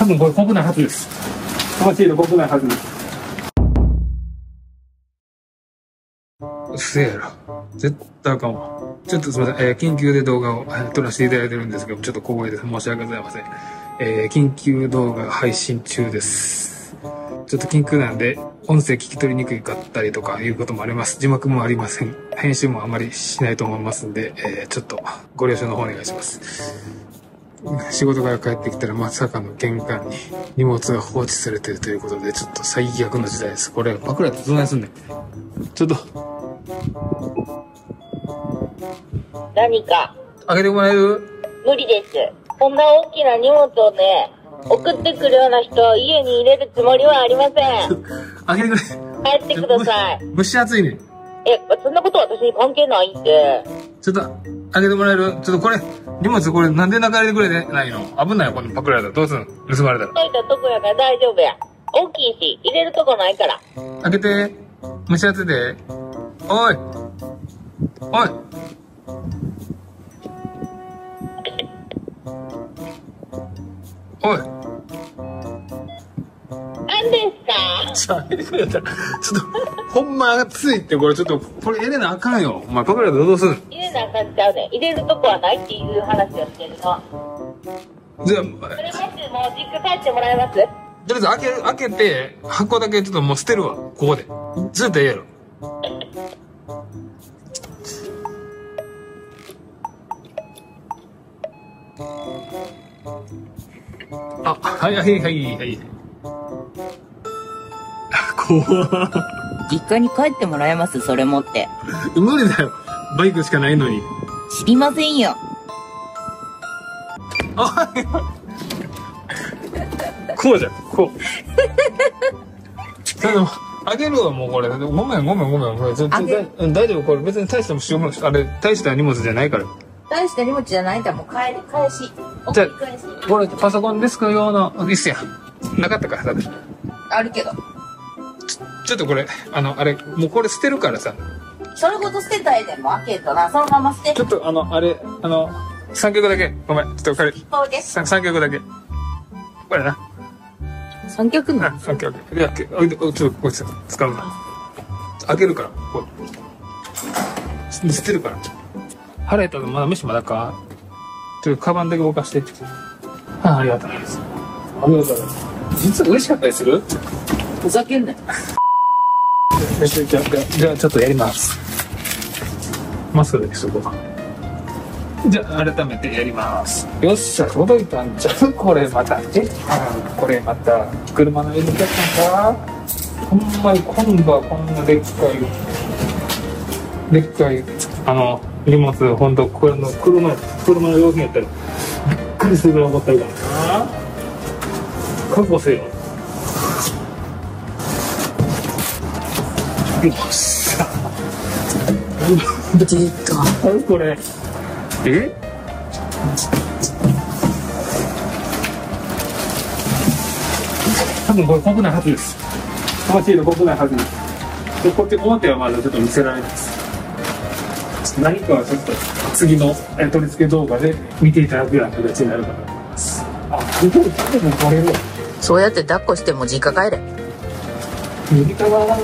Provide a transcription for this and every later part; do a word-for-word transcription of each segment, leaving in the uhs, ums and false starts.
多分これ国内初です。このシール国内初です。うせえやろ。絶対あかんわ。ちょっとすみません、えー、緊急で動画を撮らせていただいてるんですけど、ちょっと小声で申し訳ございません。えー、緊急動画配信中です。ちょっと緊急なんで、音声聞き取りにくかったりとかいうこともあります。字幕もありません。編集もあまりしないと思いますんで、えー、ちょっとご了承の方お願いします。仕事から帰ってきたらまさかの玄関に荷物が放置されてるということで、ちょっと最悪の時代です。これ、パクらってどないすんねん。ちょっと。 何か開けてもらえる？ 無理です。こんな大きな荷物をね、送ってくるような人を家に入れるつもりはありません。 開けてくれ。 帰ってください。 蒸し暑いねん。 え、そんなこと私に関係ないんで。 ちょっと開けてもらえる？ちょっとこれ荷物これなんで中入れてくれてないの？危ないよ、このパクられたらどうすんの？盗まれたら。 解いたとこやから大丈夫や。大きいし入れるとこないから。 開けて。蒸し暑いで。おいおい。おい。 何ですか？ ちょ、開けてくれたら、ちょっと、ほんま暑いって、これちょっと、これ入れなあかんよ。お前、パクられたらどうすんの？ 入れなあかんちゃうねん。入れるとこはないっていう話をしてるの。 じゃあ、 それまずもう実家帰ってもらえます？ とりあえず開ける、開けて、箱だけちょっともう捨てるわ。ここで。ずっとええやろ。あ、はいはいはいはい。怖っ。 実家に帰ってもらえます？それ持って。 無理だよ。バイクしかないのに。 知りませんよ。 あ、こうじゃん、こう。でも、あげるわ、もうこれ。ごめん、ごめん、ごめん。これちょっと大丈夫、これ別に大したもしようもない。あれ、大した荷物じゃないから。 大した荷物じゃないんだもん。帰り、返し。 じゃあ、これパソコンデスク用の椅子や。なかったからさ。 あるけど。 ちょ、ちょっとこれ、あの、あれ、もうこれ捨てるからさ。 それごと捨てたらええでも開けとな。そのまま捨て。 ちょっとあの、あれ、あの、三脚だけ。ごめん、ちょっと借り。 そうです。 三脚だけ。これな。 三脚なの？ 三脚。いや、おいで、ちょっとこいつ使うな。開けるから、こう。捨てるから。腹減ったのまだ飯まだか？ちょっとカバンだけ動かして。ああ、ありがとうございます。ありがとうございます。実は嬉しかったりする？ ふざけんなよ。 じゃあ、じゃあちょっとやります。マスクでしとこう。じゃあ改めてやります。よっしゃ、届いたんちゃう？これまた。え、あ、これまた車の上に出たんか？ほんまに今度はこんなでっかいでっかいあの荷物、ほんとこれの車車の用品やったらびっくりするぐらい思ったるからな。覚悟せよ。よっしゃ。 ブチッと。 何これ？え？多分これ国内初です。このシール国内初です。で、こっち表はまだちょっと見せられないです。何かはちょっと次の取り付け動画で見ていただくような形になるかと思います。あ、すごい、多分これも。 そうやって抱っこしても実家帰れ。 右側。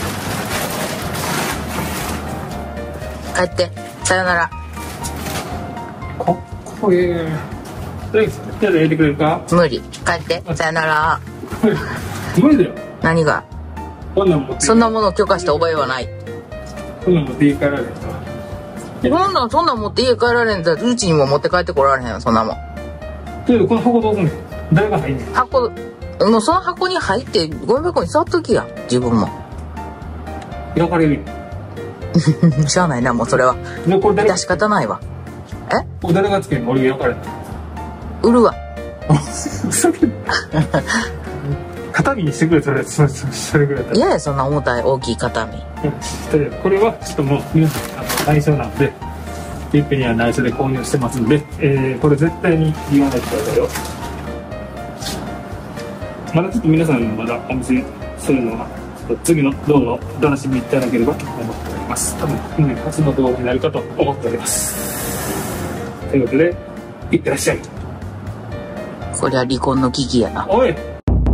帰って。さよなら。 かっこいい。とりあえず、じゃあ入れてくれるか？ 無理。帰って。さよなら。 無理だよ。 何が？ こんなん持って。 そんなものを許可した覚えはない。 こんなん持って家帰られるか？ そんなん、そんなん持って家帰られんだったらうちにも持って帰ってこられへんよ、そんなもん。 というこの箱どうすんねん？誰が入んねん？ 箱、もうその箱に入ってゴミ箱に座っときや、自分も。 焼かれるよ。 しゃあないな、もうそれは。 で、これ誰が致し方ないわ。え？ これ誰がつけんの？俺が焼かれた。 売るわ。 肩身にしてくれたらそそれぐらいだったら。 いやいや、そんな重たい大きい肩身。 うん、これはちょっともう皆さんあの内緒なんで、リップには内緒で購入してますんで、えー、これ絶対に言わないでくださいよ。まだちょっと皆さんにまだお見せするのは次の動画をお楽しみいただければと思っております。多分今年初の動画になるかと思っております。ということで、いってらっしゃい。 こりゃ離婚の危機やな。 おい。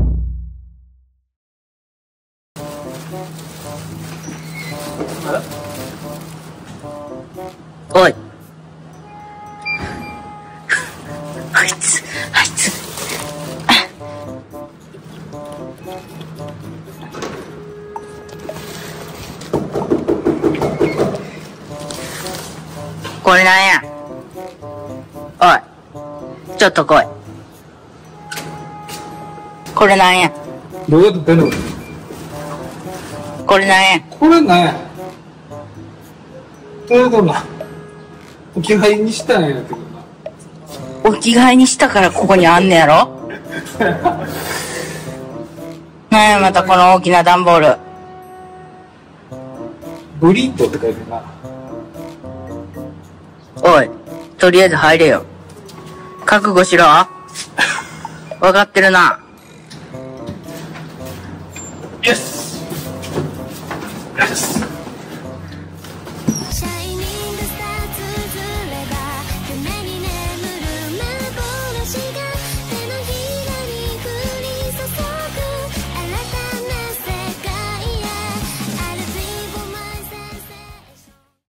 おい。あいつ、あいつ。これなんや。おい。ちょっと来い。これなんや。 どうやって出るの？ これなんや。 これなんや。どういうことな。お着替えにしたんやってことな。 お着替えにしたからここにあんねやろ。なんやまたこの大きな段ボール。 ブリットって書いてるな。 おい、とりあえず入れよ。覚悟しろ。わかってるな。 よし。